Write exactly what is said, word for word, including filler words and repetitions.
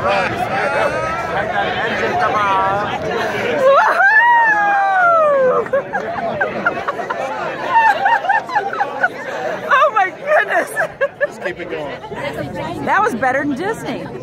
Oh my goodness! Just keep it going. That was better than Disney.